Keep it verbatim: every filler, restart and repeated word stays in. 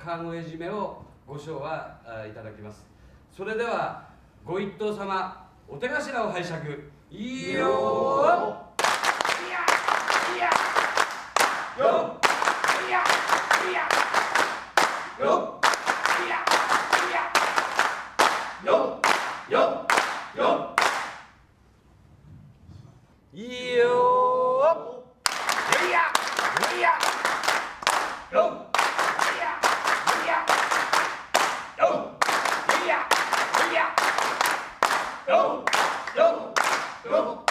川越締めをご唱和いただきます。それではご一党様、お手頭を拝借。いいよー。いやいやよっいやいやよっいやいやよっよっよっいいよー。いやいやよっいやいやよっいやいやよっよっよっ